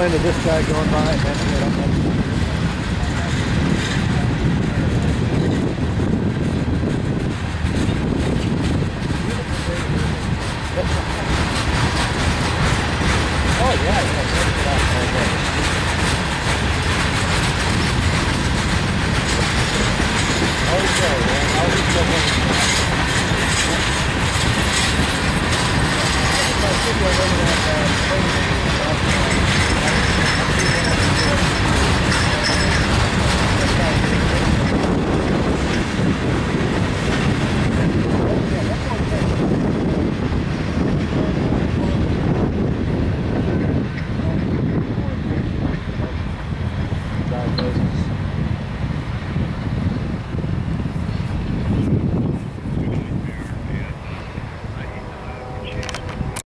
into this guy going by and then get up next to him. Oh yeah, yeah, check it out all day. Okay, man, I'll just go ahead and